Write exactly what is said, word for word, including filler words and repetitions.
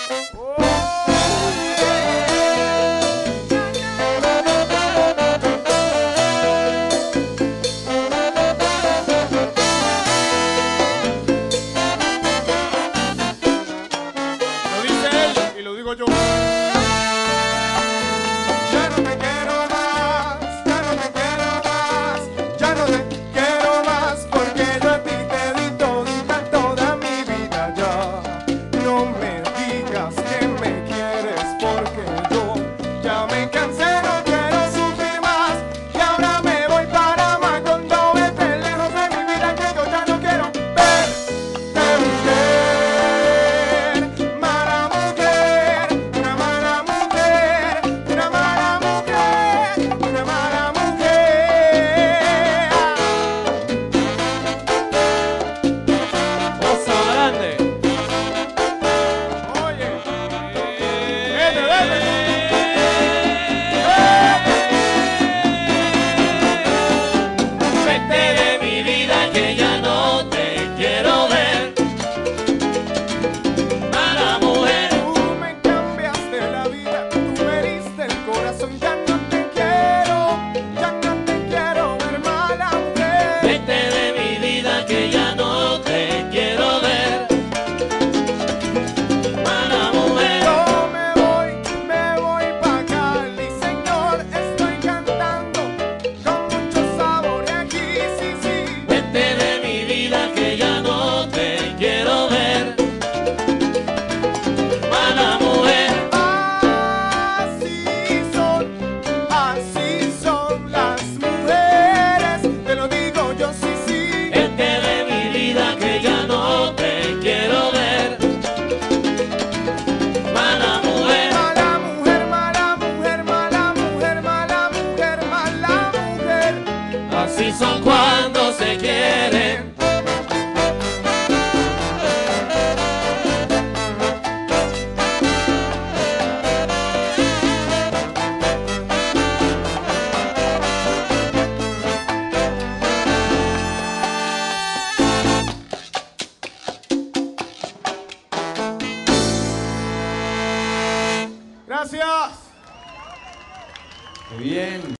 Yo. Ya no te quiero más, ya no te quiero más, ya no te quiero más, porque yo a ti te di todita toda mi vida ya. No me digas que me quieres, porque yo ya me cansé, no quiero sufrir más, y ahora me voy para más cuando estés lejos de mi vida, que yo ya no quiero verte. Así son cuando se quieren. Gracias. Muy bien.